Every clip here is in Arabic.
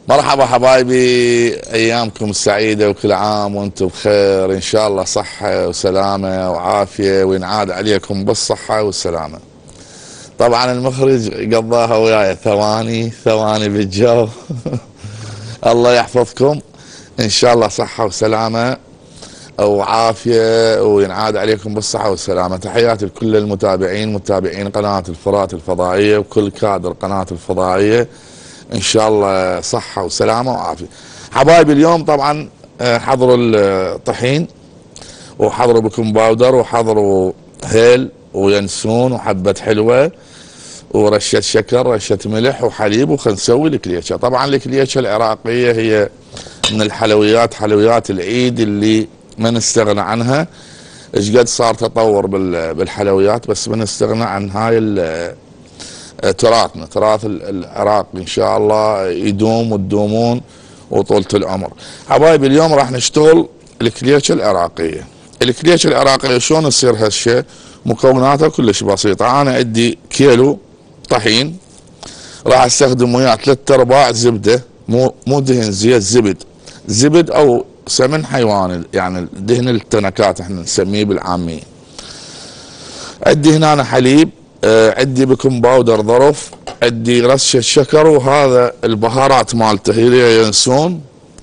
مرحبا حبايبي، ايامكم سعيده وكل عام وانتم بخير، ان شاء الله صحه وسلامه وعافيه وينعاد عليكم بالصحه والسلامه. طبعا المخرج قضاها وياي ثواني بالجو. الله يحفظكم، ان شاء الله صحه وسلامه وعافيه وينعاد عليكم بالصحه والسلامه. تحياتي لكل المتابعين، متابعين قناه الفرات الفضائيه وكل كادر قناه الفضائيه، ان شاء الله صحة وسلامة وعافية. حبايبي اليوم طبعا حضروا الطحين وحضروا بيكنج باودر وحضروا هيل وينسون وحبة حلوة ورشة شكر، رشة ملح وحليب، وخل نسوي الكليتشة. طبعا الكليتشة العراقية هي من الحلويات، حلويات العيد اللي ما نستغنى عنها. ايش قد صار تطور بالحلويات، بس ما نستغنى عن هاي تراثنا، تراث العراق ان شاء الله يدوم وتدومون وطولة العمر. حبايبي اليوم راح نشتغل الكليتشة العراقية. الكليتشة العراقية شلون تصير هالشيء؟ مكوناتها كلش بسيطة. انا عندي كيلو طحين، راح استخدم وياه 3/4 زبدة، مو دهن زيت، زبد او سمن حيواني، يعني دهن التنكات احنا نسميه بالعامية. عندي هنا حليب، عندي بيكنج باودر ظرف، عندي رشة شكر، وهذا البهارات مالته هي ينسون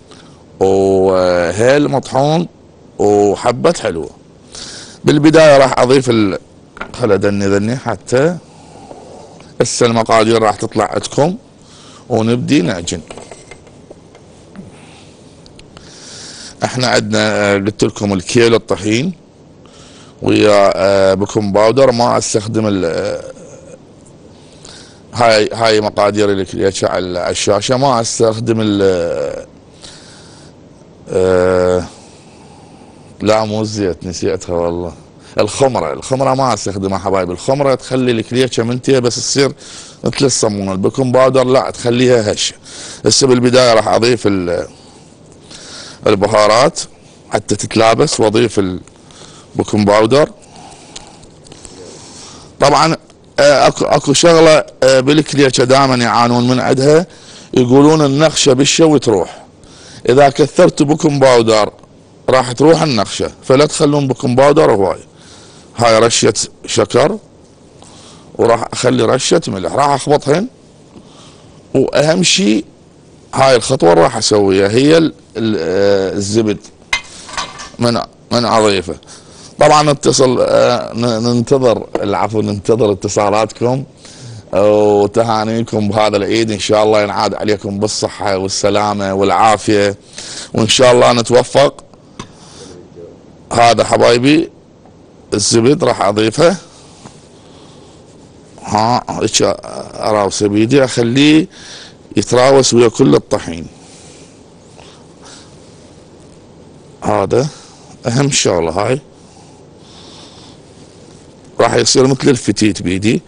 وهيل مطحون وحبة حلوة. بالبداية راح اضيف خل ادني حتى هسه المقادير راح تطلع عندكم ونبدي نعجن. احنا عندنا قلت لكم الكيلو الطحين ويا بيكنج باودر. ما استخدم هاي مقادير الكليتشة على الشاشة. ما استخدم لا مو الزيت، نسيتها والله. الخمرة ما استخدمها حبايبي. الخمرة تخلي الكليتشة منتهية بس تصير مثل الصمون. البيكنج باودر لا، تخليها هشة. هسه بالبداية راح اضيف البهارات حتى تتلابس، واضيف البيكنج باودر. طبعا اكو شغله بالكليتشة دائما يعانون من عندها، يقولون النخشه بالشوي تروح. اذا كثرتوا بيكنج باودر راح تروح النخشه، فلا تخلون بيكنج باودر هواي. هاي رشه شكر، وراح اخلي رشه ملح، راح اخبطهن. واهم شيء هاي الخطوه راح اسويها هي الزبد من اضيفه. طبعا ننتظر اتصالاتكم وتهانيكم بهذا العيد. ان شاء الله ينعاد عليكم بالصحة والسلامة والعافية، وان شاء الله نتوفق. هذا حبايبي الزبد راح اضيفه، اراوسه بيدي، اخليه يتراوس ويا كل الطحين. هذا اهم شغلة، هاي راح يصير مثل الفتيت بيدي.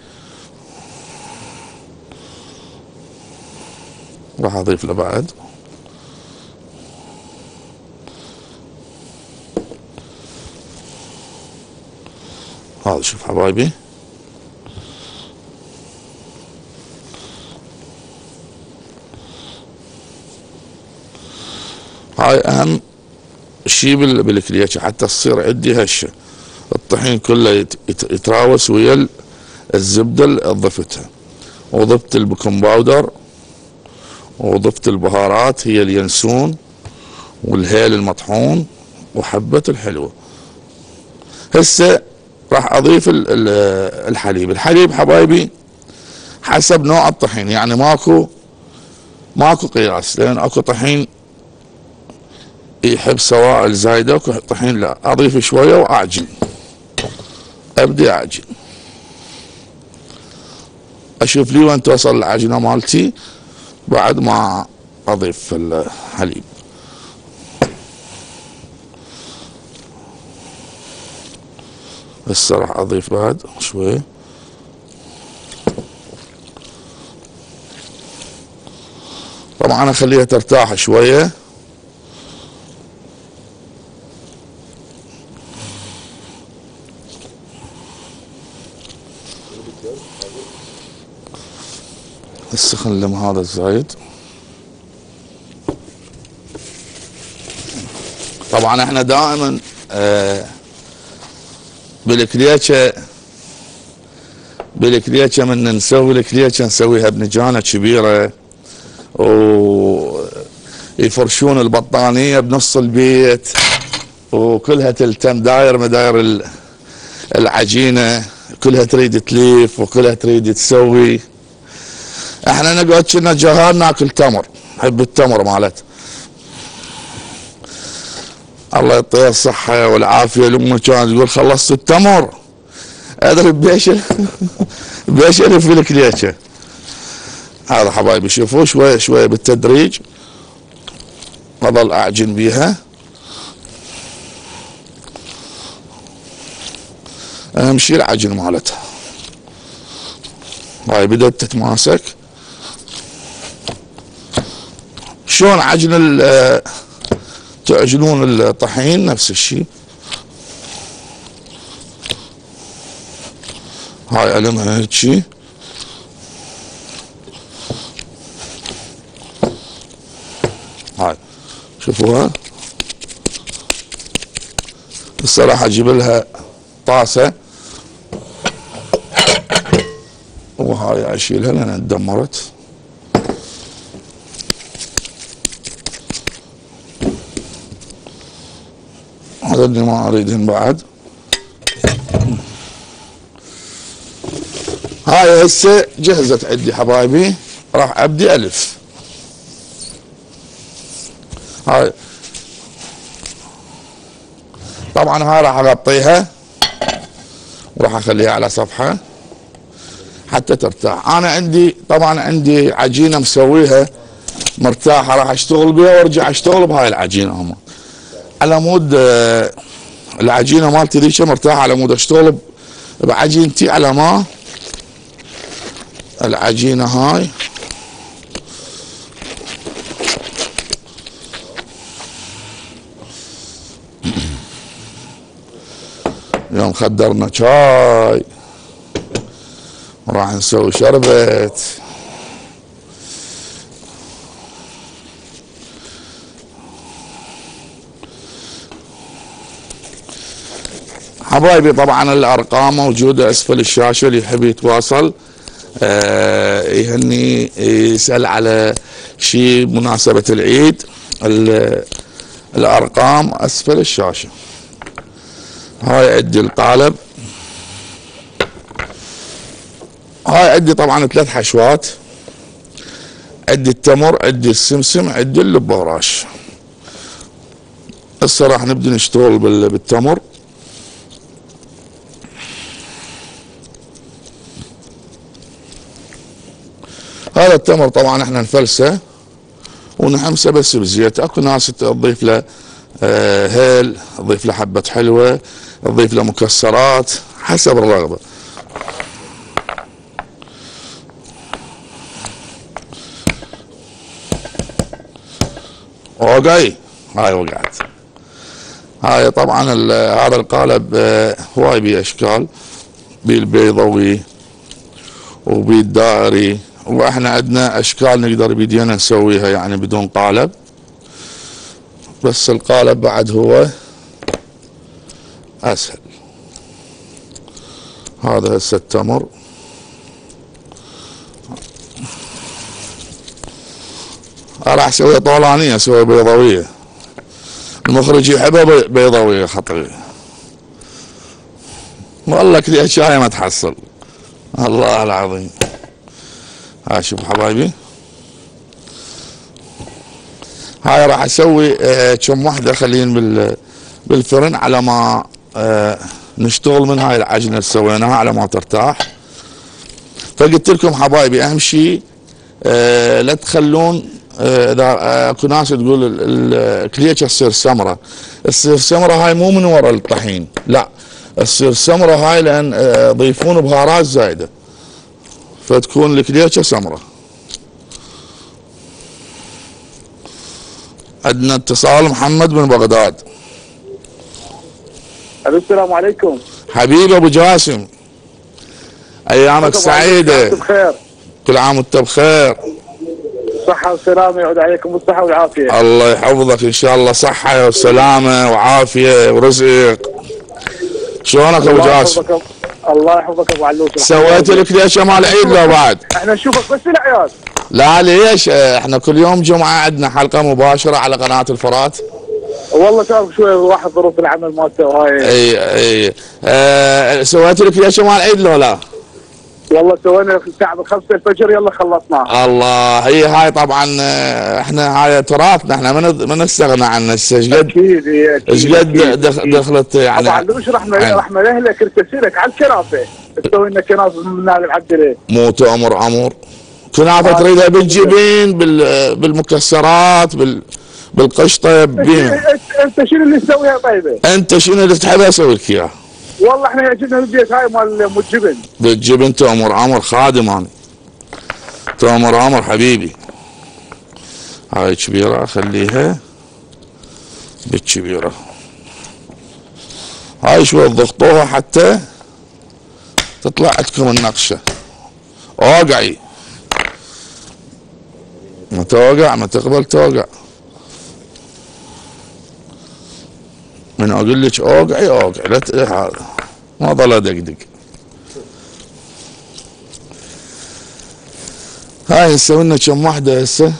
راح اضيف له بعد. هذا شوف حبايبي، هاي اهم شيء بالكليتشة حتى تصير عندي هشة. الطحين كله يتراوس ويا الزبدة اللي ضفتها، وضفت البيكنج باودر، وضفت البهارات هي اليانسون والهيل المطحون وحبة الحلوة. هسه راح اضيف الحليب حبايبي حسب نوع الطحين، يعني ماكو قياس، لان اكو طحين يحب سوائل زايدة، اكو طحين لا. اضيف شوية واعجن، ابدي اعجن، اشوف لي وين توصل العجنة مالتي بعد ما اضيف الحليب. هسه راح اضيف بعد شوي. طبعا اخليها ترتاح شوية. هسه خلم هذا الزايد. طبعا احنا دائما بالكليتشة من نسوي الكليتشة نسويها بنجانة كبيرة، ويفرشون البطانية بنص البيت، وكلها تلتم داير مداير العجينة، كلها تريد تليف وكلها تريد تسوي. احنا نقعد كنا جهال ناكل تمر، نحب التمر مالت. الله يعطيها الصحة والعافية. الأم كانت تقول خلصت التمر اضرب بيشل في الكليتشة. هذا حبايبي شوفوا شوي شوي بالتدريج اظل اعجن بيها. اهم شيء العجن مالتها. هاي بدأت تتماسك. شلون عجن تعجنون الطحين نفس الشيء. هاي ألمها هيك شي. هاي شوفوها. هسه راح اجيب لها طاسة وهاي اشيلها لانها تدمرت. هذا اللي ما اريدهن بعد. هاي هسه جهزت عندي حبايبي، راح ابدي الف. هاي طبعا هاي راح اغطيها وراح اخليها على صفحة حتى ترتاح. انا عندي طبعا عندي عجينة مسويها مرتاحة، راح اشتغل بها وارجع اشتغل بهاي العجينة هم على مود العجينة مالتي ذيك مرتاحة، على مود اشتغل بعجينتي على ما العجينة هاي اليوم خدرنا شاي وراح نسوي شربت. حبايبي طبعا الارقام موجودة اسفل الشاشة، اللي يحب يتواصل يهني يسأل على شيء بمناسبة العيد، الارقام اسفل الشاشة. هاي عندي القالب، هاي عندي طبعا 3 حشوات، عندي التمر، عندي السمسم، عندي البوراش. هسه راح نبدي نشتغل بالتمر. هذا التمر طبعا احنا نفلسه ونحمسه بس بزيت. اكو ناس تضيف له هيل، تضيف له حبة حلوة، تضيف له مكسرات حسب الرغبة. اوكي هاي وقعت. هاي طبعا هذا القالب هواي بيه اشكال، بيه البيضوي وبيه الدائري، واحنا عندنا اشكال نقدر بيدينا نسويها يعني بدون قالب، بس القالب بعد هو اسهل. هذا هسه التمر، راح اسويها طولانية، اسويها بيضاوية. المخرج يحبها بيضاوية خطير. والله كذي شاي ما تحصل، الله العظيم. هاي شوف حبايبي، هاي راح اسوي كم وحده خلين بالفرن على ما نشتغل من هاي العجنه اللي سويناها على ما ترتاح. فقلت لكم حبايبي اهم شيء لا تخلون اذا اكو ناس تقول الكليتشة تصير سمره، تصير سمره هاي مو من ورا الطحين، لا تصير سمره هاي لان يضيفون بهارات زايده فتكون الكليتشة سمره. عندنا اتصال محمد من بغداد. السلام عليكم حبيبي ابو جاسم، ايامك سعيده. بخير. كل عام وانت بخير. صحة وسلامة، يعود عليكم بالصحة والعافية. الله يحفظك ان شاء الله، صحة وسلامة وعافية ورزق. شلونك ابو جاسم؟ الله يحفظك ابو علوش. سويت لك ليش مال العيد لو بعد؟ احنا نشوفك بس الاعياد. لا ليش؟ احنا كل يوم جمعة عندنا حلقة مباشرة على قناة الفرات. والله تعرف شوي واحد ظروف العمل مالته وهاي. اي سويت لك ليش مال العيد لو لا؟ والله سوينا في الساعة 5 الفجر يلا خلصناه. الله، هي هاي طبعا احنا هاي تراثنا، احنا ما نستغنى عنه. ايش قد اكيد ايش قد دخلت يعني. طبعا ليش رحمة لاهلك ارتسلك على الكنافة، تسوي لنا كنافة من نال العبدليه. مو تأمر امر. كنافة تريدها بالجبين بالمكسرات بالقشطة انت شنو اللي تسويها طيبة؟ انت شنو اللي تحبها اسوي لك اياها؟ والله احنا يعجبنا البيت هاي مال الجبن. بالجبن تأمر امر، خادم انا. تأمر امر حبيبي. هاي كبيرة اخليها بالكبيرة. هاي شوي ضغطوها حتى تطلع عندكم النقشة. اوقعي، ما توقع، ما تقبل توقع. من اقول لك اوقعي اوقعي، لا هذا ما ظل ادقدق. هاي نسوي لنا كم واحدة هسه.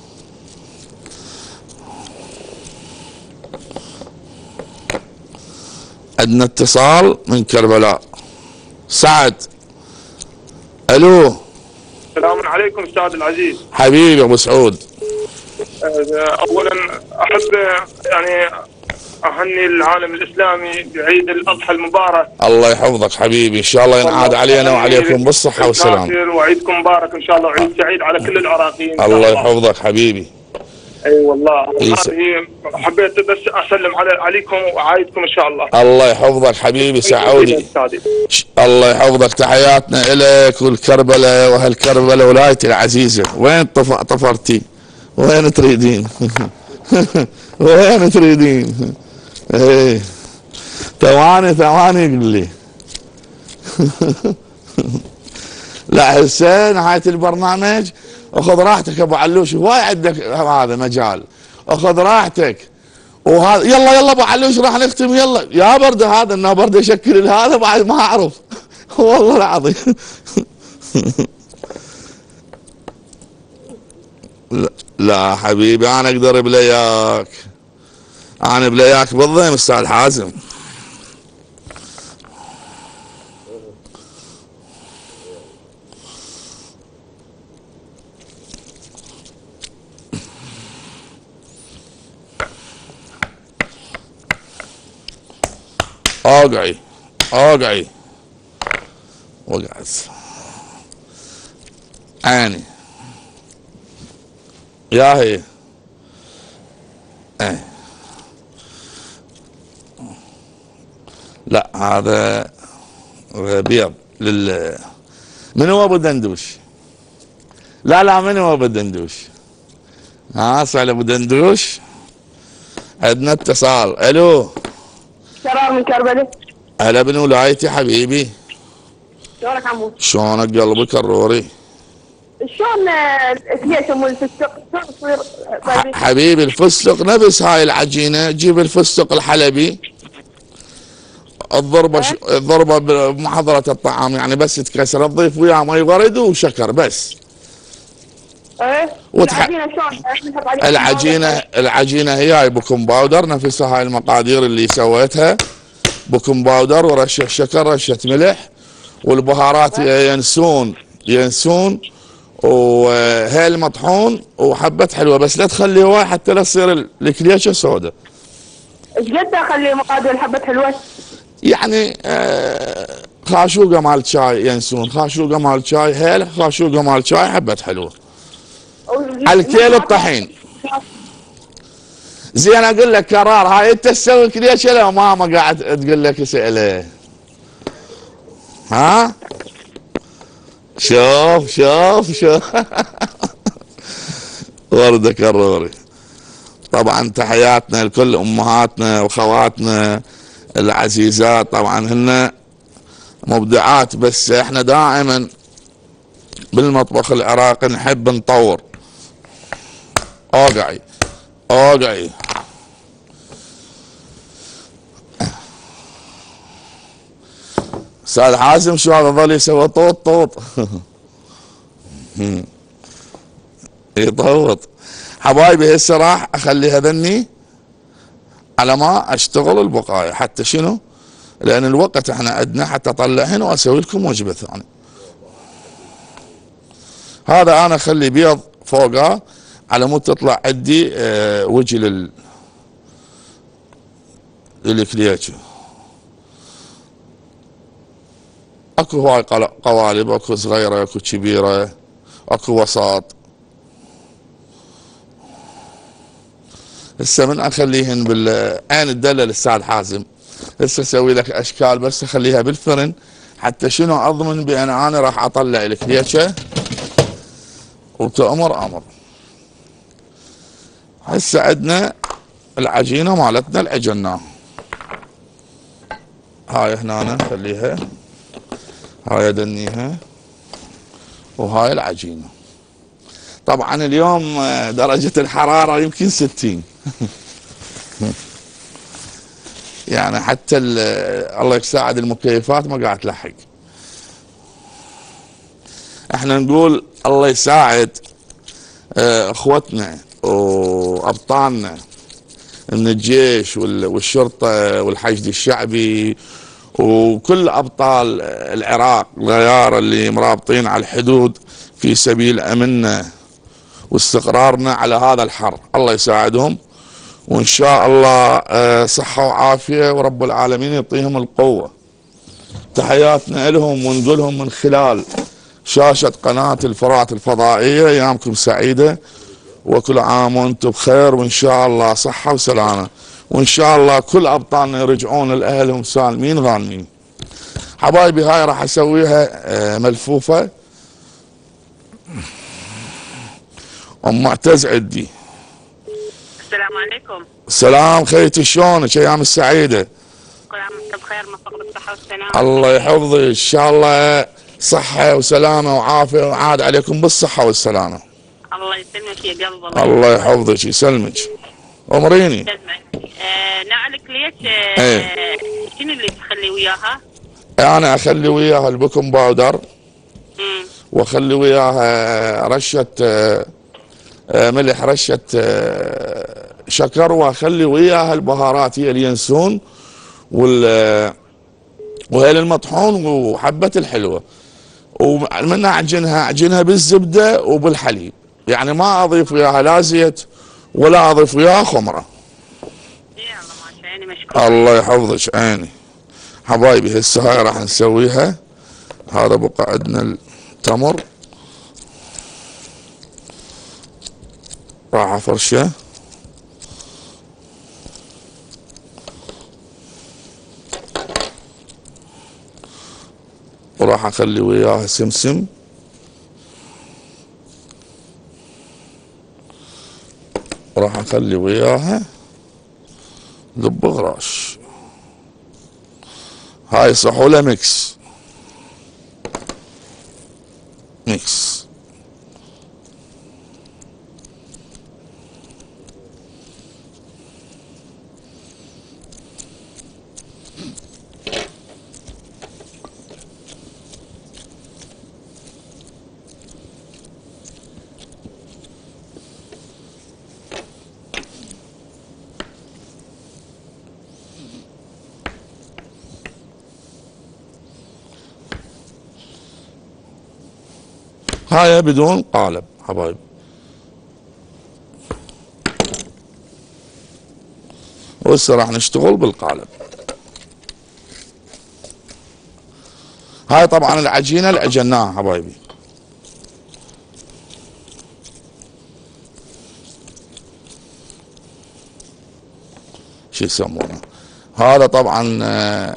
عندنا اتصال من كربلاء. سعد. الو. السلام عليكم استاذ العزيز. حبيبي ابو سعود. اولا احب يعني اهني العالم الاسلامي بعيد الاضحى المبارك. الله يحفظك حبيبي، ان شاء الله ينعاد علينا وعليكم بالصحه والسلامه. وعيدكم مبارك ان شاء الله، وعيد سعيد على كل العراقيين. الله يحفظك حبيبي. اي والله هذه حبيت بس اسلم عليكم وعايدكم ان شاء الله. الله يحفظك حبيبي سعودي. الله يحفظك، تحياتنا الك والكربلاء واهل كربلاء ولايتي العزيزه. وين طفرتي؟ وين تريدين؟ وين تريدين؟ ايه ثواني يقول لي. لا هسه نهايه البرنامج اخذ راحتك ابو علوش، هواي عندك هذا مجال، اخذ راحتك. وهذا يلا ابو علوش راح نختم. يلا يا برده هذا انه برده يشكل هذا بعد ما اعرف. والله العظيم. لا حبيبي انا اقدر بلياك، انا بلياك بالضيم استاذ حازم. اوقعي وقعت عيني يا هي. ايه لا هذا بيض من هو ابو دندوش؟ لا من هو ابو دندوش؟ اسال ابو دندوش. عندنا اتصال. الو. سلام من كربلاء. هلا بن ولايتي حبيبي. شلونك عمو؟ شلونك قلبك الروري؟ شلون ليش يسمون الفستق؟ شلون تصير طيب؟ حبيبي الفستق نفس هاي العجينه، جيب الفستق الحلبي الضربه بمحضره الطعام، يعني بس تكسر، تضيف وياه مي ورد وشكر بس. ايه العجينه شلون؟ العجينه هي هاي بوكم باودر، نفسها هاي المقادير اللي سويتها. بوكم باودر ورشه شكر، رشه ملح، والبهارات ينسون وهيل مطحون وحبه حلوه، بس لا تخلي هواي حتى لا تصير الكليشه سوداء. ايش قد اخلي مقادير حبه حلوه؟ يعني خاشوقه مال شاي ينسون، خاشوقه مال شاي هيل، خاشوقه مال شاي حبه حلوه على الكيلو الطحين. زين اقول لك كرار، هاي انت تسوي كليشه لو ماما قاعد تقول لك اساله. ها شوف ورده كروري. طبعا تحياتنا لكل امهاتنا واخواتنا العزيزات، طبعا هن مبدعات، بس احنا دائما بالمطبخ العراقي نحب نطور. اوقعي اوقعي. استاذ حازم شو هذا ظل يسوي طوط طوط يطوط. حبايبي هسه راح اخلي هذني على ما اشتغل البقايا. حتى شنو؟ لان الوقت احنا عندنا حتى اطلعهن واسوي لكم وجبه ثانيه. هذا انا اخلي بيض فوقه على مود تطلع عندي وجه للكليتشو. اكو هواي قوالب، اكو صغيره اكو كبيره اكو وسط. هسه من اخليهن بالعين الدله للسعد حازم. هسه اسوي لك اشكال بس اخليها بالفرن حتى شنو اضمن بان انا راح اطلع الكليتشه وتأمر امر. هسه عندنا العجينه مالتنا اللي عجناها. هاي هنا نخليها، هاي ادنيها، وهاي العجينه. طبعا اليوم درجه الحراره يمكن 60 يعني حتى الله يساعد المكيفات ما قاعد تلحق. احنا نقول الله يساعد اخوتنا وابطالنا من الجيش والشرطه والحشد الشعبي وكل ابطال العراق الغيار اللي مرابطين على الحدود في سبيل امننا واستقرارنا على هذا الحر. الله يساعدهم وان شاء الله صحه وعافيه ورب العالمين يعطيهم القوه. تحياتنا لهم ونقولهم من خلال شاشه قناه الفرات الفضائيه ايامكم سعيده وكل عام وانتم بخير وان شاء الله صحه وسلامه وان شاء الله كل ابطالنا يرجعون لاهلهم سالمين غانمين. حبايبي هاي راح اسويها ملفوفه. ام معتز عندي. السلام عليكم. السلام خيتي شلونك ايام السعيده؟ كل عام وانت بخير، مفقد الصحه والسلامه. الله يحفظك ان شاء الله صحه وسلامه وعافيه وعاد عليكم بالصحه والسلامه. الله يسلمك يا قلب. الله يحفظك يسلمك. امريني. يسلمك. نعلك ليش شنو اللي تخلي وياها؟ انا اخلي وياها البكم باودر واخلي وياها رشه ملح، رشه شكر، واخلي وياها البهارات هي اليانسون وهيل المطحون وحبه الحلوه. ومن اعجنها بالزبده وبالحليب، يعني ما اضيف وياها لا زيت ولا اضيف وياها خمره. يا الله ماشي عيني مشكور. الله يحفظك عيني. حبايبي هسه هاي راح نسويها. هذا بقى عندنا التمر راح افرشه وراح اخلي وياها سمسم وراح اخلي وياها دب غراش. هاي صحولة ميكس ميكس. هاي بدون قالب حبايب. وهسه راح نشتغل بالقالب. هاي طبعا العجينه اللي عجناها حبايبي. شو يسمونه هذا طبعا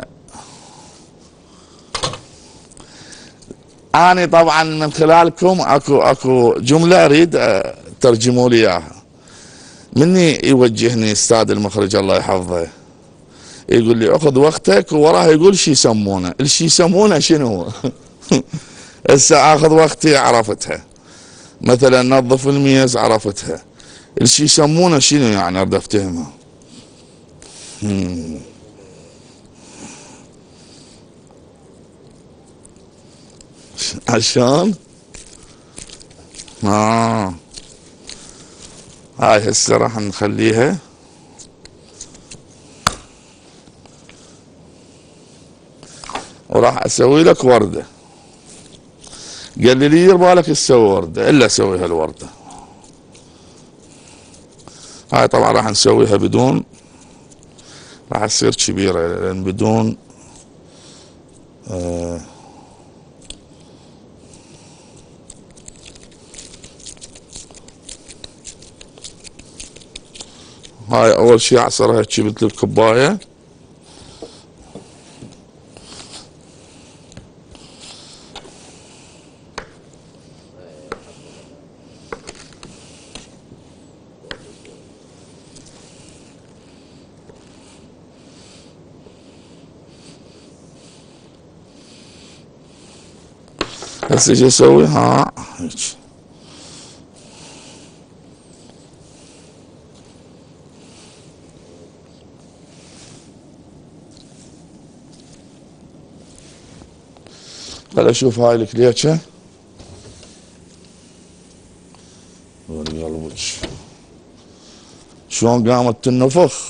أنا طبعا من خلالكم اكو جمله اريد ترجموا لي اياها. مني يوجهني استاذ المخرج الله يحفظه، يقول لي اخذ وقتك، ووراه يقول شي يسمونه، الشي يسمونه شنو؟ هسه اخذ وقتي عرفتها. مثلا نظف الميز عرفتها، الشي يسمونه شنو يعني اريد افتهمه. عشان هاي هسه راح نخليها وراح اسوي لك ورده. قال لي دير بالك تسوي ورده الا اسوي هالورده. هاي طبعا راح نسويها بدون، راح تصير كبيره لان بدون هاي اول شي اعصرها هيك مثل الكوبايه. هسه ايش اسوي؟ هيك خل اشوف هاي الكليتشه والقلبج شلون قامت تنفخ.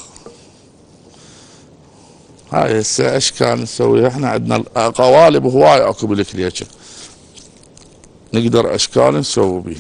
هاي هسه اشكال نسويها احنا. عندنا قوالب هواي اكو بالكليتشه، نقدر اشكال نسوي بيها.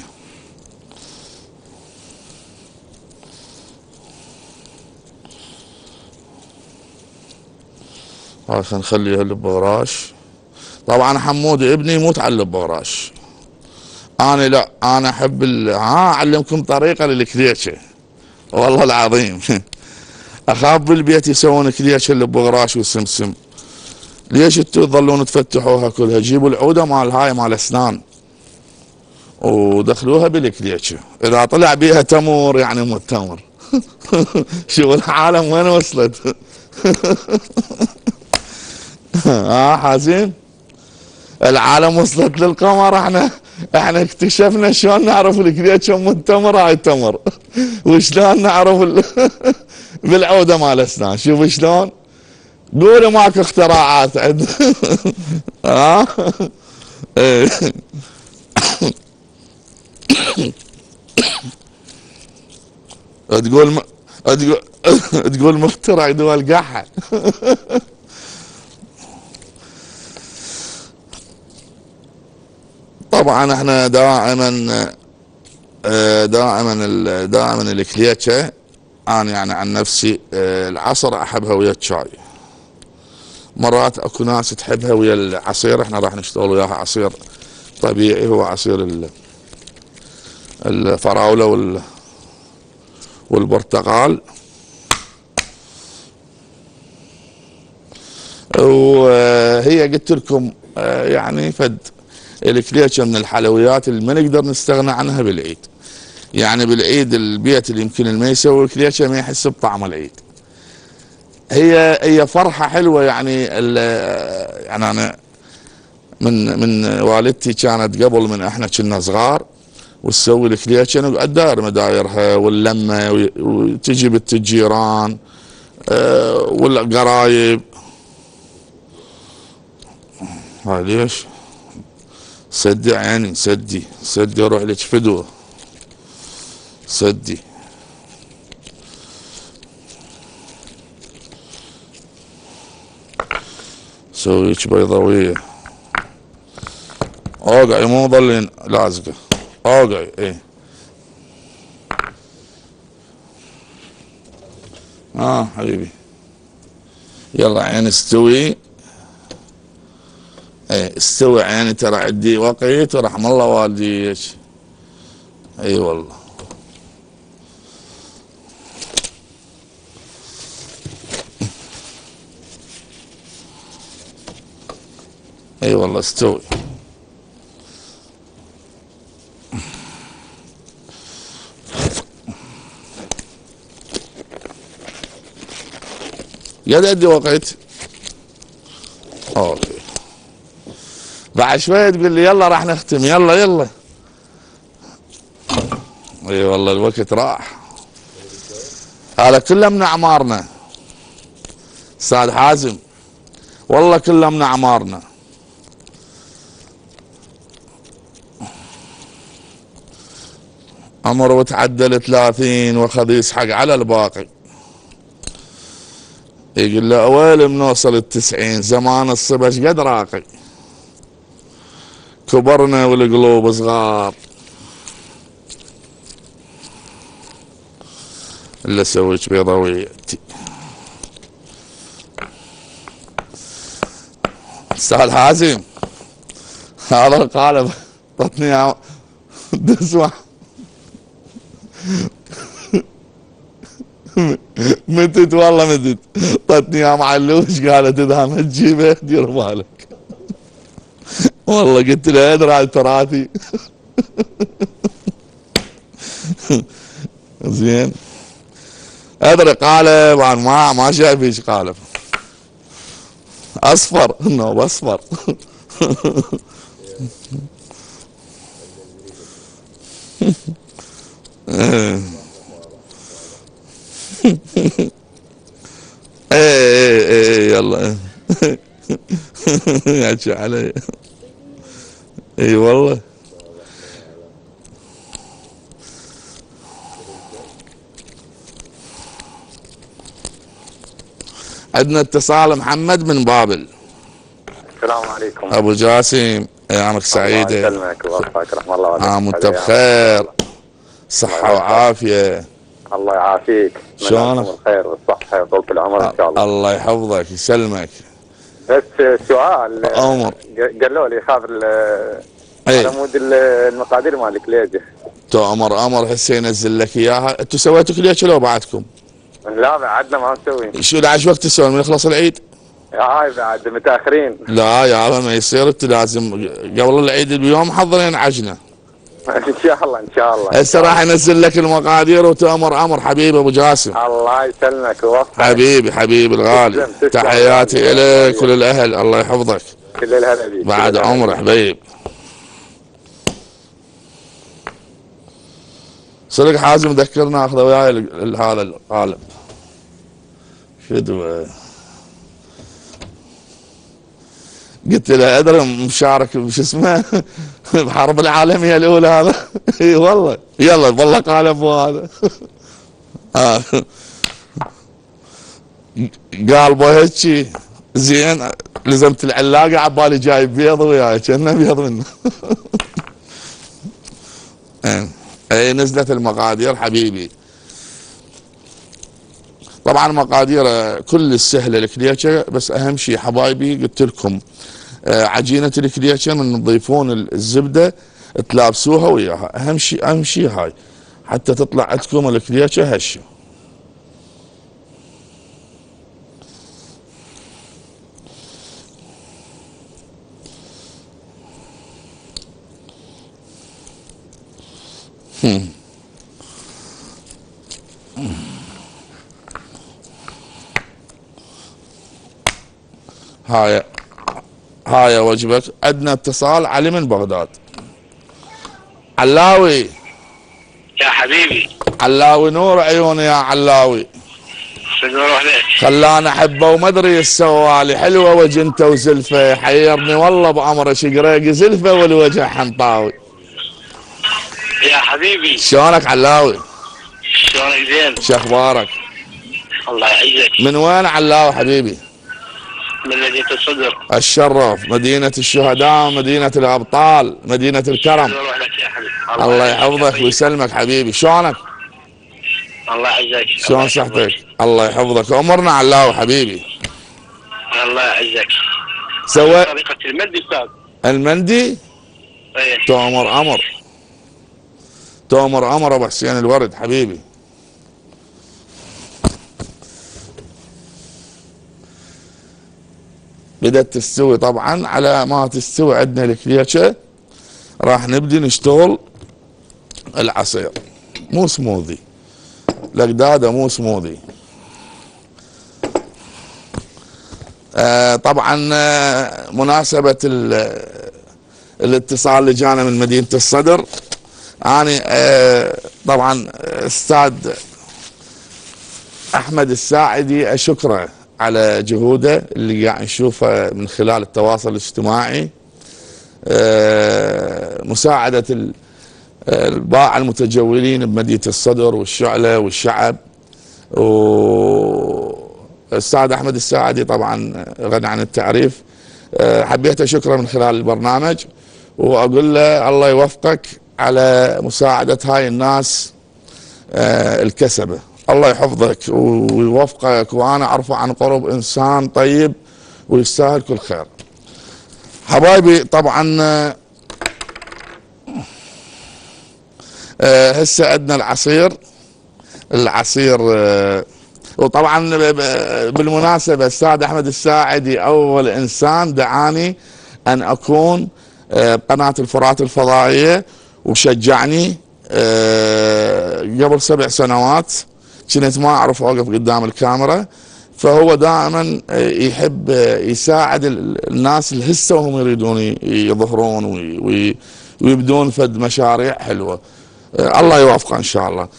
هاي خلينا نخليها البغراش. طبعا حمود ابني مو تعلم بغراش، انا لا، انا احب اعلمكم طريقه للكليتشه والله العظيم. اخاف بالبيت يسوون كليتشه اللي بغراش والسمسم. ليش انتوا تظلون تفتحوها كلها؟ جيبوا العوده مال هاي مال اسنان ودخلوها بالكليتشه، اذا طلع بيها تمر يعني مو تمر. شوف العالم وين وصلت. حازين العالم وصلت للقمر. احنا اكتشفنا شلون نعرف الكليتشه مو تمر هاي تمر، وشلون نعرف بالعوده مال اسنان. شوف شلون قولوا ماكو اختراعات عند. تقول مخترع دول قحة. طبعا احنا دائما الكليتشه انا يعني عن نفسي العصر احبها ويا الشاي. مرات اكو ناس تحبها ويا العصير. احنا راح نشتغل وياها عصير طبيعي، هو عصير الفراولة والبرتقال. وهي قلت لكم يعني فد الكليتشه من الحلويات اللي ما نقدر نستغنى عنها بالعيد. يعني بالعيد البيت اللي يمكن اللي ما يسوي الكليتشه ما يحس بطعم العيد. هي فرحه حلوه يعني. يعني انا من والدتي كانت قبل من احنا كنا صغار وتسوي الكليتشه نقعد داير مدايرها واللمه وتجي بنت الجيران والقرايب. هاي ليش؟ سدي عيني، سدي روح لك فدوه، سدي. سوي هيك بيضاويه. اوقعي مو ظلين لازقه، اوقعي. ايه حبيبي يلا عيني استوي. ايه استوي عيني، ترى عندي وقيت ورحم الله والديك. اي والله. اي والله استوي. قد ادي وقت. اوكي بعد شويه تقول لي يلا راح نختم. يلا اي والله الوقت راح. هذا كله من اعمارنا استاذ حازم، والله كله من اعمارنا. عمره تعدى 30 واخذ يسحق على الباقي. يقول له ويل بنوصل 90 زمان الصبا ايش قد راقي. كبرنا والقلوب صغار. الا سويت بيضاوية استاذ حازم. هذا القالب طتني دسوة متت والله متت. طتني يا معلوش قالت اذا ما تجيبه دير بالك. والله قلت له ادري على التراثي. زين ادري قالب انا ما شايف ايش قالب اصفر النوب اصفر. ايه يلا يحكي علي. اي والله عندنا اتصال محمد من بابل. السلام عليكم ابو جاسم، ايامك سعيده. الله يسلمك ويوفقك، رحم الله والديك. عام وانت بخير، صحه وعافيه. الله يعافيك. شلونك؟ الخير والصحه وطولة العمر ان شاء الله. الله يحفظك يسلمك. بس سؤال عمر قالوا لي خاف على مود المقادير مال الكليجه. امر هسه ينزل لك اياها. انتم سويتوا كليجه لو بعدكم؟ لا بعدنا ما نسوي. شو ايش وقت تسوون من يخلص العيد؟ هاي بعد متاخرين. لا يا ما يصير، انت لازم قبل العيد بيوم محضرين عجنه. ان شاء الله ان شاء الله. هسه راح ينزل لك المقادير وتامر امر حبيبي ابو جاسم. الله يسلمك ويوفقك حبيبي الغالي. تحياتي لك وللاهل، الله يحفظك. كل الهلا بيك بعد عمر حبيب. صدق حازم ذكرنا اخذ وياي هذا القالب فدوه. قلت له ادري مشارك شو اسمه بحرب العالميه الاولى هذا. اي والله يلا والله قالب هذا. قالبه هيك زين. لزمت العلاقه عبالي جايب بيض وياي كانه بيض منه. اي نزلت المقادير حبيبي. طبعا مقادير كل السهله الكليشه، بس اهم شيء حبايبي قلت لكم عجينه الكليشه من تضيفون الزبده تلابسوها وياها. اهم شيء هاي حتى تطلع عندكم الكليشه هشه. هاي وجبك. عندنا اتصال علي من بغداد. علاوي يا حبيبي. علاوي نور عيوني يا علاوي. خلاني احبه وما ادري ايش سوالي. حلوه وجنته وزلفه، حيرني والله بامره شقريق زلفه والوجه حنطاوي. يا حبيبي شلونك علاوي؟ شلونك زين؟ شو اخبارك؟ الله يعزك. من وين علاوي حبيبي؟ من مدينة الصدر. الشرف، مدينة الشهداء، مدينة الأبطال، مدينة الكرم. الله يحفظك ويسلمك حبيبي. شلونك؟ الله يعزك. شلون صحتك؟ الله يحفظك. أمرنا علاوي حبيبي. الله يعزك. سوى طريقة المندي أستاذ. المندي؟ ايه. تؤمر أمر أبو حسين الورد حبيبي. بدأت تستوي طبعا. على ما تستوي عندنا الكليشه راح نبدي نشتغل العصير. مو سموذي الأقدادة، مو سموذي. طبعا مناسبة الاتصال اللي جانا من مدينة الصدر، أنا طبعا استاذ احمد الساعدي اشكره على جهوده اللي قاعد نشوفه من خلال التواصل الاجتماعي، مساعدة الباعة المتجولين بمدينة الصدر والشعلة والشعب. والأستاذ أحمد الساعدي طبعا غني عن التعريف، حبيت أشكره من خلال البرنامج وأقول له الله يوفقك على مساعدة هاي الناس الكسبة. الله يحفظك ويوفقك، وأنا أعرفه عن قرب إنسان طيب ويستاهل كل خير. حبايبي طبعا هسه عندنا العصير وطبعا بالمناسبة استاذ احمد الساعدي اول انسان دعاني ان اكون بقناة الفرات الفضائية وشجعني قبل 7 سنوات. كنت ما اعرف اوقف قدام الكاميرا، فهو دائما يحب يساعد الناس اللي هسه وهم يريدون يظهرون ويبدون فد مشاريع حلوه. الله يوفقه ان شاء الله.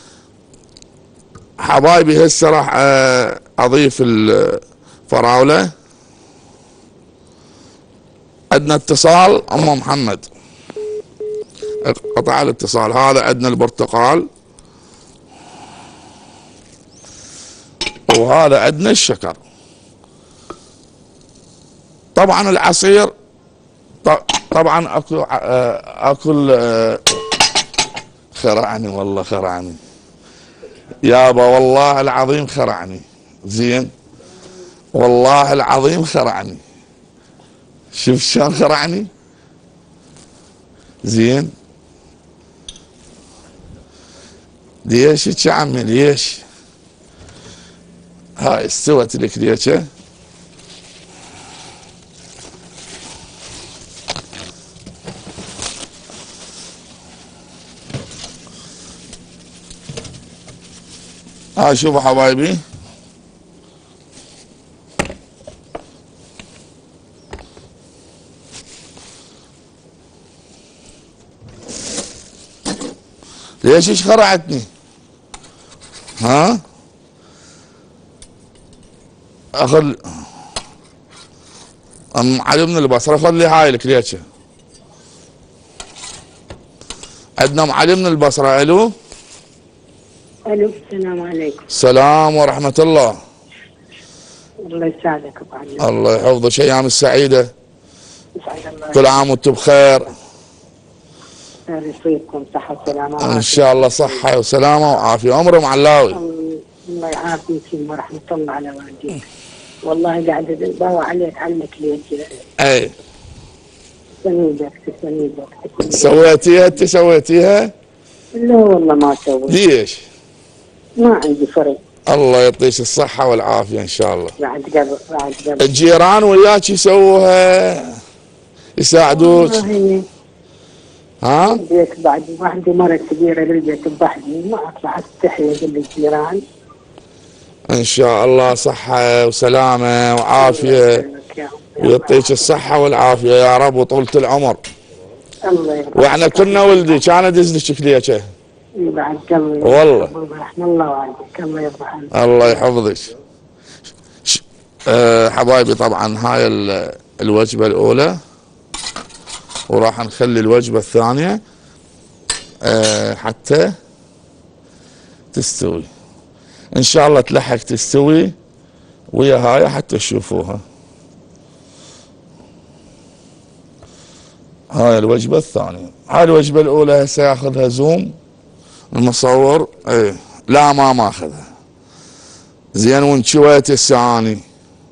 حبايبي هسه راح اضيف الفراوله. عندنا اتصال ام محمد، قطع الاتصال. هذا عندنا البرتقال وهذا عندنا الشكر. طبعا العصير طبعا اكل خرعني والله خرعني يابا، والله العظيم خرعني. زين والله العظيم خرعني. شوف شلون خرعني. زين ليش يا عمي ليش؟ هاي استوت لك ليش؟ هاي شوفوا حبايبي، ليش ايش خرعتني؟ ها؟ اخذ ام علي من البصره، خذ لي هاي الكليتشه. عندنا ام علي من البصره. الو الو السلام عليكم. السلام ورحمه الله. الله يسعدك ابو علي. الله يحفظك، ايام السعيده. يسعد الله. كل عام وانتم بخير. يصيبكم صحه وسلامه وعافيه. ان شاء الله صحه وسلامه وعافيه. عمر معلاوي. الله يعافيك ورحمه الله على والديك. والله قاعد ادور عليك عنك ليش. اي سنيدك. سويتيها انت سويتيها؟ لا والله ما سويت. ليش؟ ما عندي فرق. الله يعطيك الصحة والعافية إن شاء الله. بعد قبل الجيران وياك يسووها يساعدوك؟ ها؟ البيت بعد عندي مرة كبيرة للبيت بوحدي، ما أطلع أستحي أقول للجيران. إن شاء الله صحة وسلامة وعافية ويعطيك الصحة والعافية يا رب وطولة العمر. الله يرحمك. وإحنا كنا ولدي كان أدز لك كليتشه. بعد قبل والله رحم الله والديك. الله يرحمك. الله يحفظك. حبايبي طبعا هاي الوجبة الأولى، وراح نخلي الوجبة الثانية حتى تستوي ان شاء الله. تلحق تستوي ويا هاي حتى تشوفوها. هاي الوجبة الثانية. هاي الوجبة الأولى هسه ياخذها زوم المصور. ايه لا ما ماخذها. زين وانشويت هسه اني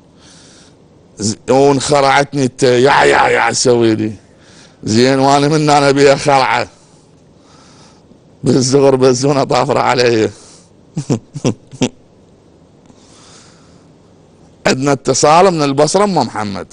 وانخرعتني يا سوي لي. زين وانا من انا بيها خرعه بالزغر بزونه طافره علي. عندنا اتصال من البصره ام محمد.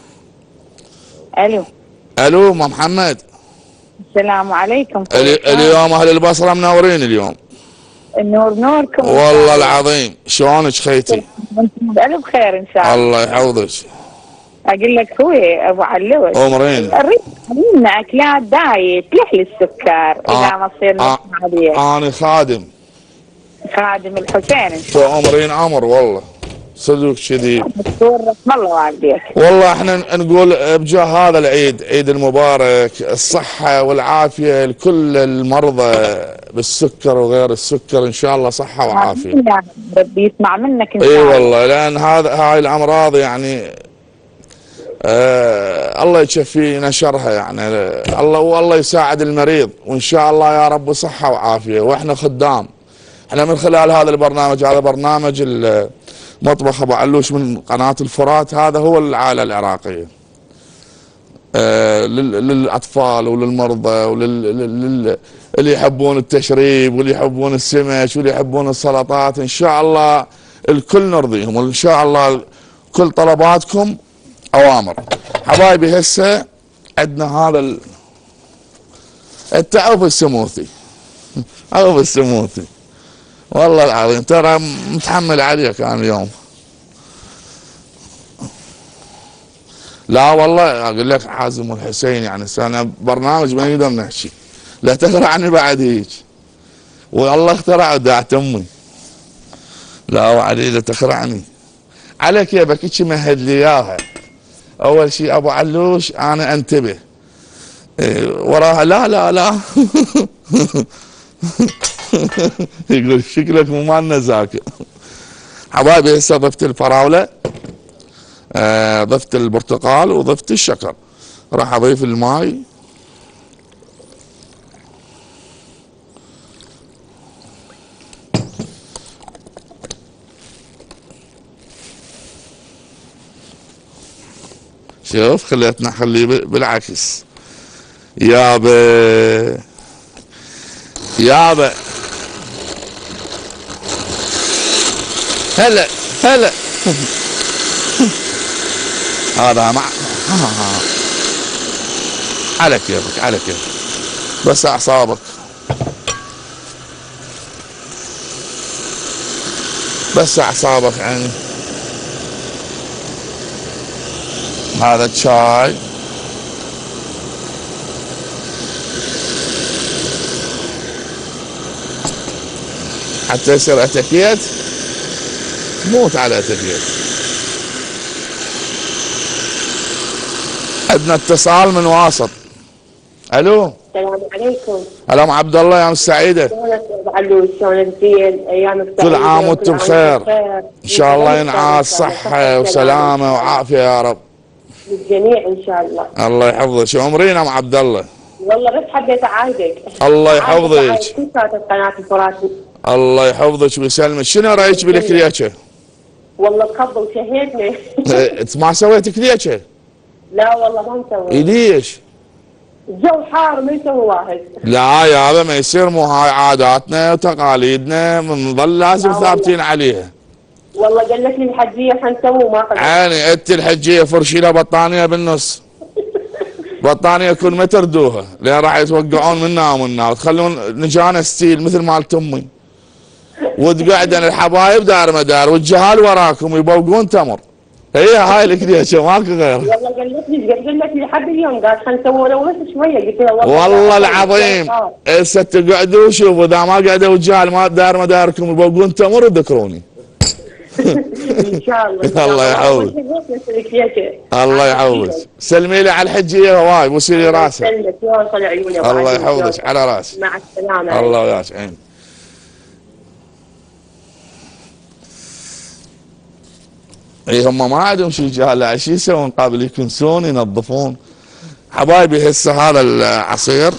الو الو ام محمد. السلام عليكم. اليوم اهل البصره منورين اليوم. النور نوركم والله العظيم. شلونك خيتي؟ بألف خير ان شاء الله. الله يحفظك. اقول لك هو ابو علوش امرين اريد لنا اكلات دايت لح السكر اذا ما تصير انا خادم. خادم الحسين ان شاء الله. وعمرين عمر والله صدق كذي. دكتور رحم الله والديك. والله احنا نقول بجاه هذا العيد، عيد المبارك، الصحة والعافية لكل المرضى بالسكر وغير السكر، ان شاء الله صحة وعافية. ربي يسمع منك ان شاء الله. اي والله، لان هاي الامراض يعني الله يشفينا شرها يعني، والله يساعد المريض، وان شاء الله يا رب صحة وعافية. واحنا خدام، احنا من خلال هذا البرنامج، هذا برنامج مطبخ ابو علوش من قناة الفرات، هذا هو العائلة العراقية للاطفال وللمرضى اللي يحبون التشريب واللي يحبون السمك واللي يحبون السلطات، ان شاء الله الكل نرضيهم، وان شاء الله كل طلباتكم اوامر. حبايبي هسه عندنا هذا التعوف السموثي عوف السموثي، والله العظيم ترى متحمل عليك انا اليوم. لا والله اقول لك حازم والحسين يعني انا برنامج ما نقدر نحكي، لا تخرعني بعد هيك، والله اخترع ودعت امي. لا وعلي لا تخرعني على كيفك، هيك مهد لي اياها. اول شيء ابو علوش انا انتبه وراها لا لا لا يقول شكلك مو مالنا ذاكر. حبايبي هسه ضفت الفراوله، ضفت البرتقال وضفت الشكر، راح اضيف الماي. شوف خليتنا نخليه بالعكس. يابا يابا هلا هلا هذا مع على كيفك على كيفك، بس اعصابك، بس اعصابك يعني. هذا الشاي حتى يصير اتكيت، موت على اتكيت. عندنا اتصال من واسط. الو السلام عليكم. الو ام عبد الله، يا ام السعيده. شلونك ابو علوش؟ شلونك زين؟ ايامك سعيده. كل عام وانتم بخير ان شاء الله، ينعاد صحه وسلامه وعافيه يا رب للجميع ان شاء الله. الله يحفظك. شو عمرين ام عبد الله؟ والله بس حبيت اعايدك. الله يحفظك. كل ساعه قناه الفرات. الله يحفظك ويسلمك. شنو رايك بالكليكه؟ والله تخبل شهيتني. انت ما سويت كليكه؟ لا والله ما مسوي. ليش؟ الجو حار ما يسوي واحد. لا يا هذا ما يصير، مو هاي عاداتنا وتقاليدنا بنظل لازم ثابتين عليها. والله قال لك لي الحجيه حنسوي وما قدرت. يعني انت الحجيه فرشي لها بطانيه بالنص. بطانيه كل ما تردوها لين راح يتوقعون منا ومنا وتخلون نجانا ستيل مثل مالت امي. وتقعدن الحبايب دار مدار والجهال وراكم يبوقون تمر. هي هاي الكليكه ماكو غير. والله قال لك لي لحد اليوم قال خلينا نسوي انا بس شويه، قلت له والله العظيم هسه تقعدوا شوفوا، اذا ما قعدوا الجهال ما دار مداركم يبوقون تمر وذكروني. ان شاء الله. الله يحفظك. الله يحفظك. سلمي لي على الحجيه هواي، بوسي لي راسها. الله يحفظك على راسي. مع السلامه. الله وياك. عين. اي هم ما عندهم شيء جهال، شو يسوون قبل يكنسون ينظفون. حبايبي هسه هذا العصير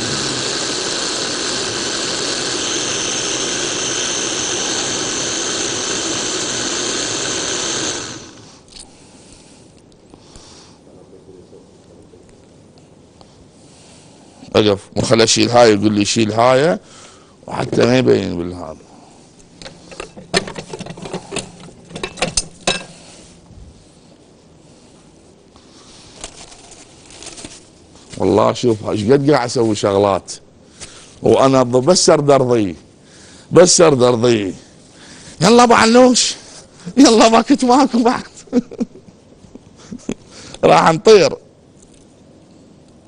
اقف وخلي اشيل هاي، يقول لي شيل هاي وحتى ما يبين بالهذا. والله شوف ايش قد قاعد اسوي شغلات وانا بس ارد ارضيه، بس ارد ارضيه. يلا ابو علوش يلا ما كنت معكم بعد. راح نطير.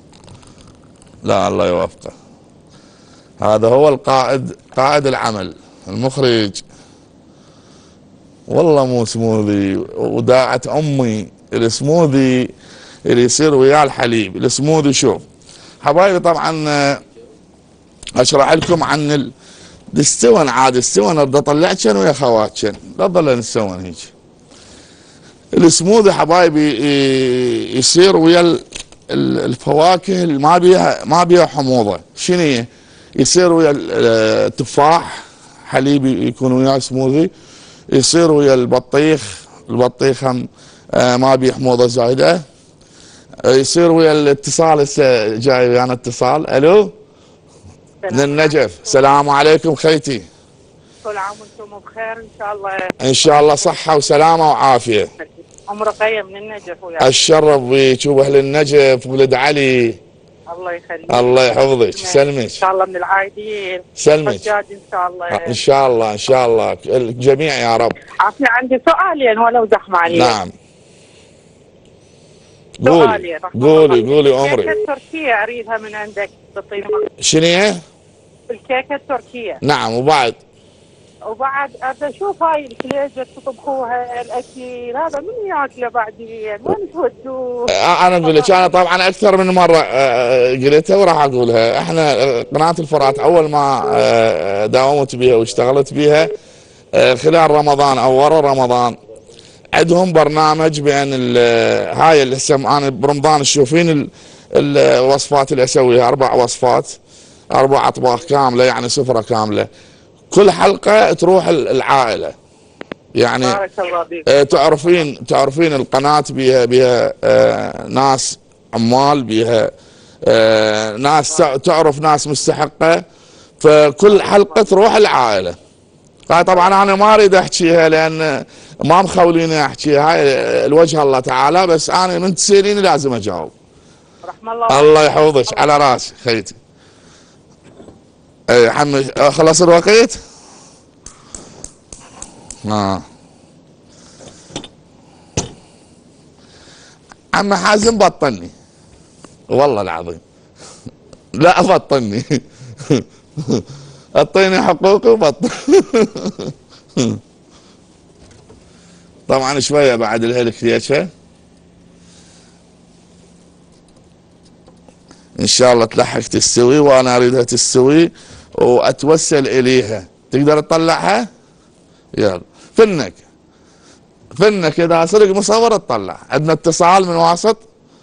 لا الله يوفقه، هذا هو القائد، قائد العمل. المخرج والله مو سموذي، وداعت امي السموذي اللي يصير وياه الحليب. السموذي شوف حبايبي، طبعا اشرح لكم عن الستون. عاد الستون بدي اطلعكن ويا خواتكن، لا تضل نستون هيك. السموذي حبايبي يصير ويا الفواكه اللي ما بيها حموضه. شنو هي؟ يصير ويا التفاح حليب يكون وياه سموذي، يصير ويا البطيخ هم ما بيه حموضه زايده، يصير ويا الاتصال. هسه جاي ويانا اتصال. الو من النجف. السلام عليكم خيتي. كل عام وانتم بخير ان شاء الله. ان شاء الله صحه وسلامه وعافيه. ام رقيه من النجف وياك. اتشرف بيك واهل النجف ولد علي. الله يخليك. الله يحفظك. سلمك. ان شاء الله من العايدين. سلمك. ان شاء الله. ان شاء الله ان شاء الله الجميع يا رب. عافية. عندي سؤالين ولو زحمه عليك. نعم. قولي عمري. الكيكه التركيه اريدها من عندك تعطيني. شنو هي؟ الكيكه التركيه. نعم. وبعد ابدا اشوف هاي الكليجه تطبخوها الاكل هذا من ياكله بعدين وين تودوه؟ انا اقول لك، انا طبعا اكثر من مره قلتها وراح اقولها. احنا قناه الفرات اول ما داومت بها واشتغلت بها خلال رمضان او ورا رمضان، عندهم برنامج بين هاي اللي هسه انا برمضان تشوفين الوصفات اللي اسويها 4 وصفات، 4 اطباق كامله، يعني سفره كامله. كل حلقه تروح العائله، يعني تعرفين القناه بيها ناس عمال، بيها ناس تعرف ناس مستحقه، فكل حلقه تروح العائله. طبعا انا ما اريد احكيها لان ما مخوليني احكيها، هاي الوجه الله تعالى، بس انا من تساليني لازم اجاوب. رحم الله. الله يحفظك على راسي خيتي. اي حمي خلص الوقت؟ عم حازم بطلني والله العظيم، لا بطلني اعطيني حقوقي وبطل. طبعا شويه بعد الهلكيشه ان شاء الله تلحق تستوي، وانا اريدها تستوي واتوسل اليها. تقدر تطلعها؟ يلا فنك اذا صدق مصور تطلع. عندنا اتصال من واسط.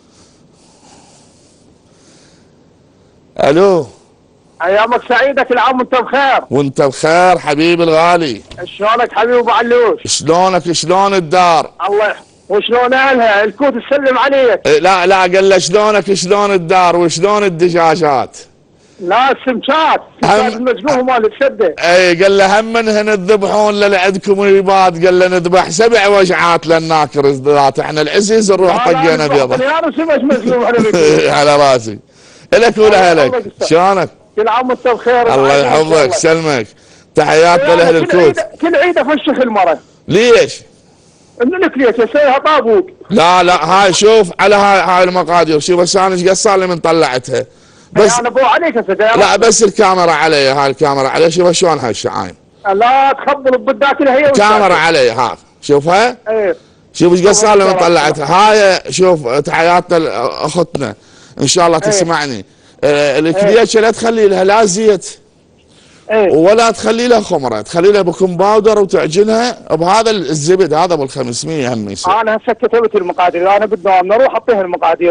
الو. ايامك سعيده، كل عام وانت بخير. وانت بخير حبيبي الغالي. شلونك حبيبي ابو علوش؟ شلونك؟ شلون الدار؟ الله وشلون اهلها؟ الكوت تسلم عليك. لا قال له شلونك شلون الدار وشلون الدجاجات؟ لا السمكات المجنون مال السده. اي قال له هم منهن تذبحون اللي عندكم العباد؟ قال له نذبح 7 وجعات للناكر ذات، احنا العزيز نروح طقينا بيضه. يا سمك مظلوم على راسي. الك ولهلك. شلونك؟ كل عام وانت بخير. الله يحفظك. سلمك. تحياتنا لاهل الكوت. كل عيد افشخ المره. ليش؟ منك ليش اسويها طابوق؟ لا هاي شوف على هاي المقادير، شوف هسه انا ايش قد صار لي من طلعتها. بس انا ابو عليك هسه. لا بس الكاميرا علي، هاي الكاميرا علي، شوف شلون هاي الشعاين. لا تخبل بالذاكره هي كاميرا علي ها، شوفها. ايه شوف ايش قد صار لي من طلعتها. هاي شوف تحياتنا اختنا ان شاء الله تسمعني. الكليشه لا تخلي لها لا زيت ولا تخلي لها خمره، تخلي لها بكم باودر وتعجنها بهذا الزبد هذا ابو 500 هم يصير. انا هسه كتبت المقادير، انا بالدوام نروح اعطيها المقادير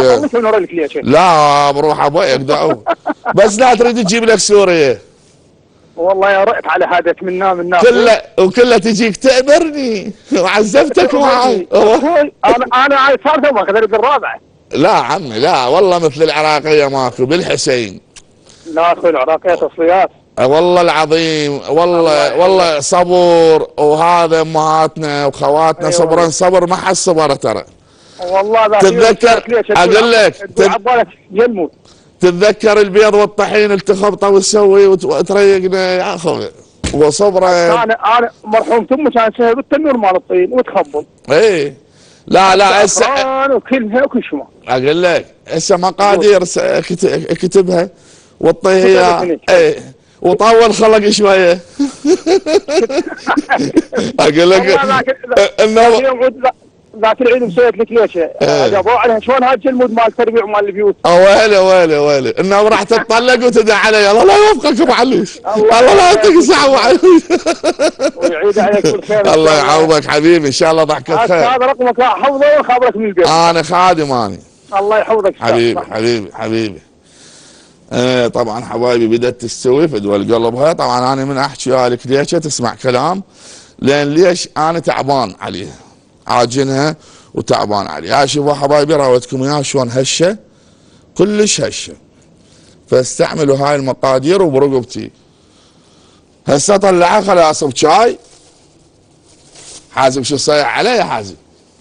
لا بروح ابويا دعوه. بس لا تريد تجيب لك سوريه. والله يا رأيت على هذاك منا كلها تجيك تأمرني وعزفتك معي. انا عايز صار ما خذيت الرابعه. لا عمي لا والله مثل العراقيه ماكو بالحسين. لا اخوي العراقيه تصفيات. والله العظيم والله صبر، وهذا امهاتنا وخواتنا صبر ما حد صبر ترى. والله تتذكر اقول لك تتذكر البيض والطحين اللي تخبطه وتسوي وتريقنا يا اخوي وصبره. انا مرحوم امي كان تسوي بالتنور مال الطين وتخبط. ايه لا هسه وكلها وكل شيء اقول لك هسه مقادير كتبها وطيها اياها. ايه وطول خلق شويه. اقول لك انه ذاك العيد مسويت لك ليش؟ جابوا عليها شلون هذا المود مال التربيع ومال البيوت. ويلي انه راح تتطلق وتدعي علي. الله لا يوفقك ابو علوش. الله لا يعطيك الصحه ابو علوش. ويعيد عليك كل خير. الله يعوضك حبيبي ان شاء الله ضحكة خير. هذا رقمك حفظه وخابرك من البيت. انا خادم اني. الله يحفظك حبيبي. طبعا حبايبي بدأت تستوي فدول قلبها. طبعا انا من احكي لك ليش تسمع كلام، لان ليش انا تعبان عليها، عاجنها وتعبان عليها. شوفوا حبايبي راوتكم اياها شلون هشه، كلش هشه. فاستعملوا هاي المقادير وبرقبتي. هسه طلعها خليها اصب شاي. حازم شو صايح علي يا حازم؟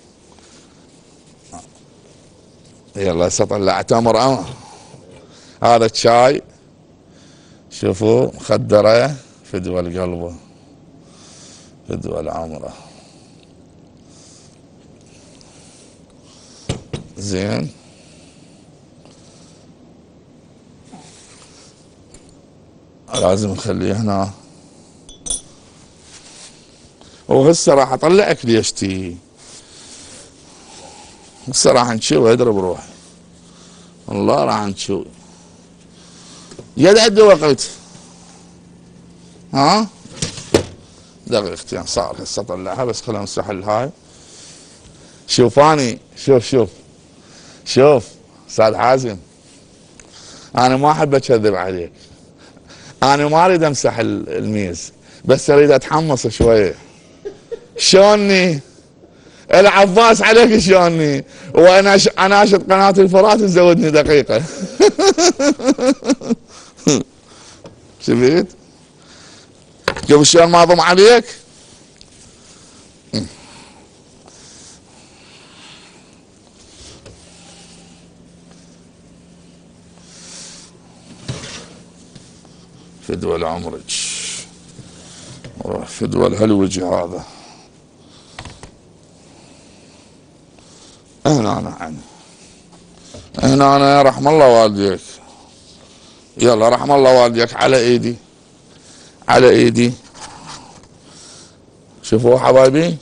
يلا هسه طلعت امر. هذا الشاي شوفوا مخدره فدوى القلبه فدوى العمره. زين لازم نخليه هنا. وهسه راح اطلعك ليشتي. هسه راح نشوي اضرب روحي. والله راح نشوي. قد عد وقت؟ ها؟ دقيقتين صار. هسه اطلعها بس خلينا نمسح هاي. شوف اني شوف استاذ حازم، انا ما احب اكذب عليك. انا ما اريد امسح الميز، بس اريد اتحمص شويه. شلوني؟ العباس عليك شلوني؟ وانا اناشد قناه الفرات تزودني دقيقه. شفت؟ شوف شلون ما ضم عليك؟ فدوى العمرج، فدوى الهلوج هذا. هنا انا يا رحم الله والديك. يلا رحم الله والديك على ايدي. شوفوا حبايبي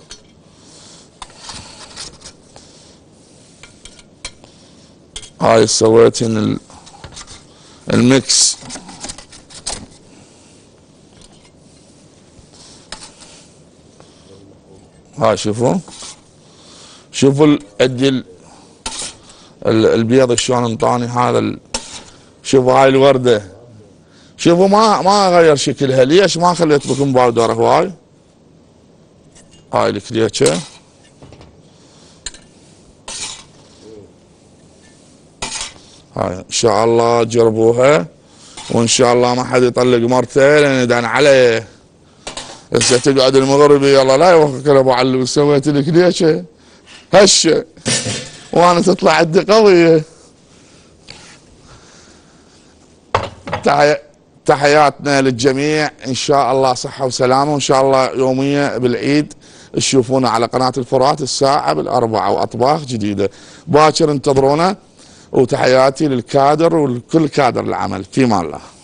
هاي سويتين الميكس. هاي شوفوا ادي البيض شلون انطاني هذا. شوفوا هاي الورده، شوفوا ما غير شكلها. ليش ما خليت بيكنج باودر هواي؟ هاي الكليتشه هاي ان شاء الله جربوها، وان شاء الله ما حد يطلق مرته لان يدعن عليه. هسه تقعد المغربي يلا لا يوفقك ابو علو سويت لك ليشه هشه وانا تطلع عندي قويه. تحياتنا للجميع، ان شاء الله صحه وسلامه، وان شاء الله يوميه بالعيد تشوفونا على قناه الفرات الساعه 4 واطباق جديده. باكر انتظرونا، وتحياتي للكادر ولكل كادر العمل. في امان الله.